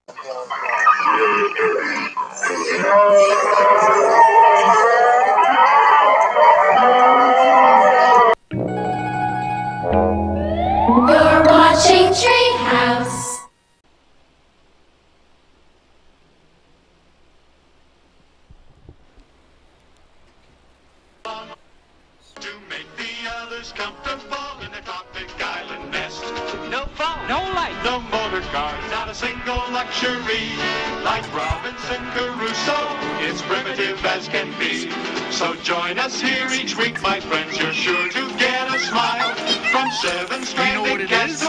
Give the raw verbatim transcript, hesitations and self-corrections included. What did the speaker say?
You're watching Treehouse. To make the others comfortable in a tropic island nest. No phone, no light, No motor cars, not a single luxury. Like Robinson Crusoe, it's primitive as can be. So join us here each week, my friends. You're sure to get a smile from seven stranded what it cats is?